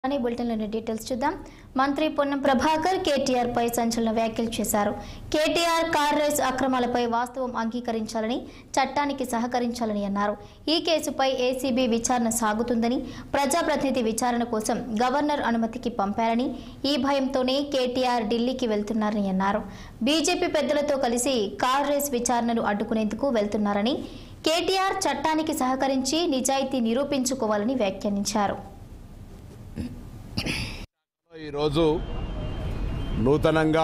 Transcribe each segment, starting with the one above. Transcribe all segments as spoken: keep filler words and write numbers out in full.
అనే బులెటిన్లోని డీటెయిల్స్ చూద్దాం. మంత్రి పొన్నం ప్రభాకర్ కేటీఆర్ పై సంచలన వ్యాఖ్యలు చేశారు. కేటీఆర్ కార్ రేస్ అక్రమాలపై వాస్తవం అంగీకరించాలని, చట్టానికి సహకరించాలని అన్నారు. ఈ కేసుపై ఏసీబీ విచారణ సాగుతుందని, ప్రజాప్రతినిధి విచారణ కోసం గవర్నర్ అనుమతికి పంపారని, ఈ భయంతోనే కేటీఆర్ ఢిల్లీకి వెళ్తున్నారని అన్నారు. బీజేపీ పెద్దలతో కలిసి కార్ రేస్ విచారణను అడ్డుకునేందుకు వెళ్తున్నారని, కేటీఆర్ చట్టానికి సహకరించి నిజాయితీ నిరూపించుకోవాలని వ్యాఖ్యానించారు. ఈరోజు నూతనంగా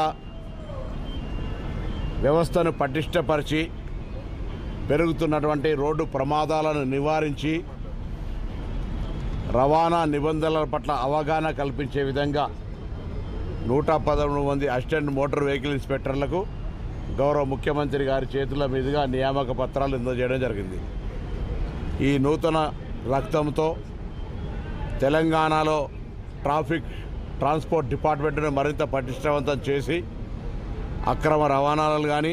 వ్యవస్థను పటిష్టపరిచి పెరుగుతున్నటువంటి రోడ్డు ప్రమాదాలను నివారించి రవాణా నిబంధనల పట్ల అవగాహన కల్పించే విధంగా నూట పదమూడు మంది అసిస్టెంట్ మోటార్ వెహికల్ ఇన్స్పెక్టర్లకు గౌరవ ముఖ్యమంత్రి గారి చేతుల మీదుగా నియామక పత్రాలు అందజేయడం జరిగింది. ఈ నూతన రక్తంతో తెలంగాణలో ట్రాఫిక్ ట్రాన్స్పోర్ట్ డిపార్ట్మెంట్ను మరింత పటిష్టవంతం చేసి అక్రమ రవాణాలు కానీ,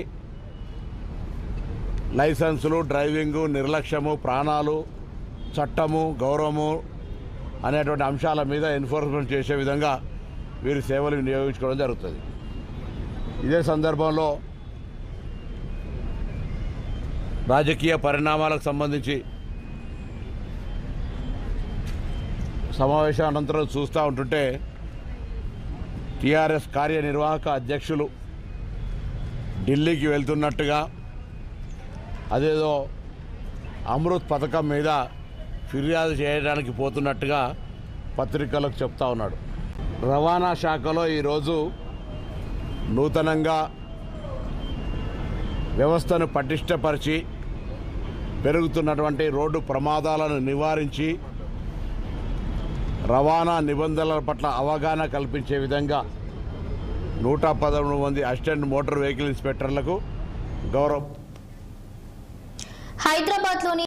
లైసెన్సులు, డ్రైవింగు, నిర్లక్ష్యము, ప్రాణాలు, చట్టము, గౌరవము అనేటువంటి అంశాల మీద ఎన్ఫోర్స్మెంట్ చేసే విధంగా వీరి సేవలు వినియోగించుకోవడం జరుగుతుంది. ఇదే సందర్భంలో రాజకీయ పరిణామాలకు సంబంధించి సమావేశం అనంతరం చూస్తూ ఉంటుంటే టీఆర్ఎస్ కార్యనిర్వాహక అధ్యక్షులు ఢిల్లీకి వెళ్తున్నట్టుగా, అదేదో అమృత్ పథకం మీద ఫిర్యాదు చేయడానికి పోతున్నట్టుగా పత్రికలకు చెప్తా ఉన్నాడు. రవాణా శాఖలో ఈరోజు నూతనంగా వ్యవస్థను పటిష్టపరిచి పెరుగుతున్నటువంటి రోడ్డు ప్రమాదాలను నివారించి రవాణా నిబంధనల పట్ల అవగాహన కల్పించే విధంగా నూట పదమూడు మంది అసిస్టెంట్ మోటార్ వెహికల్ ఇన్స్పెక్టర్లకు గౌరవ హైదరాబాద్లోని